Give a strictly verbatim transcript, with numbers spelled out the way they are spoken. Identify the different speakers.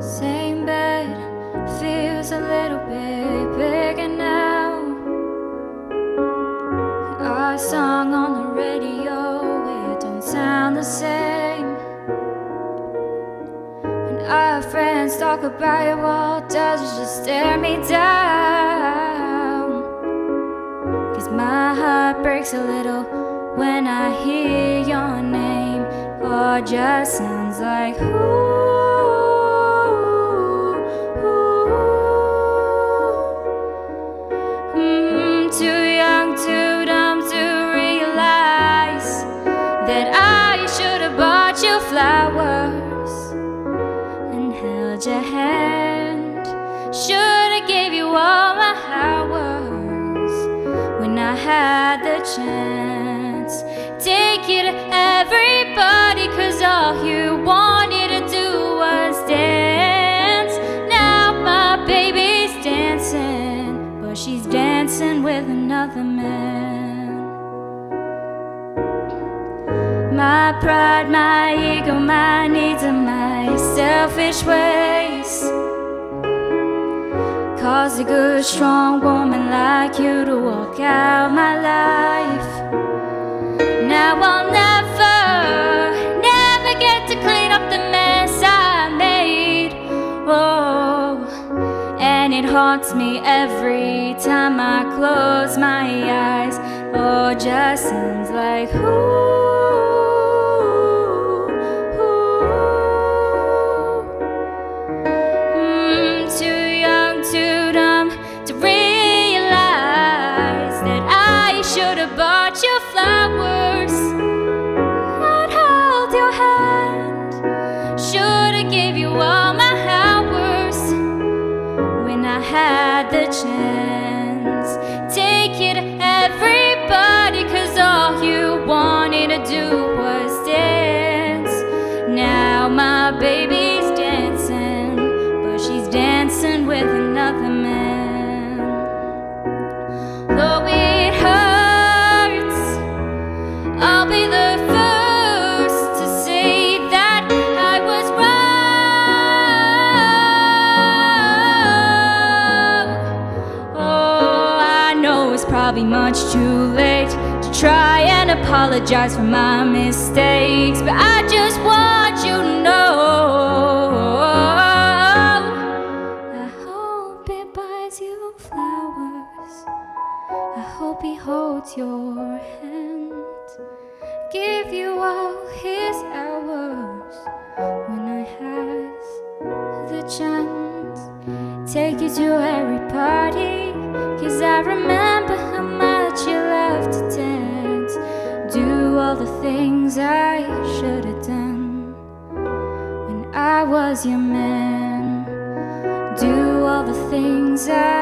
Speaker 1: Same bed, feels a little bit bigger now. Our song on the radio, it don't sound the same. When our friends talk about you, all it does is just stare me down. Cause my heart breaks a little when I hear your name. Or just sounds like ooh. Flowers and held your hand. Should've gave you all my hours when I had the chance. Take you to everybody, cause all you wanted to do was dance. Now my baby's dancing, but she's dancing with another man. My pride, my ego, my needs, and my selfish ways caused a good, strong woman like you to walk out my life. Now I'll never, never get to clean up the mess I made. Oh, and it haunts me every time I close my eyes. Oh, just sounds like ooh. Should've bought you flowers, I'd hold your hand. Should've gave you all my hours when I had the chance. Take you to everybody, cause all you wanted to do was dance. Now my baby's dancing, but she's dancing with another man. Though it hurts, I'll be the first to say that I was wrong. Oh, I know it's probably much too late to try and apologize for my mistakes, but I just want you to know I hope it buys you flowers. I hope he holds your hand, give you all his hours when I have the chance. Take you to every party, cause I remember how much you loved to dance. Do all the things I should have done when I was your man. Do all the things I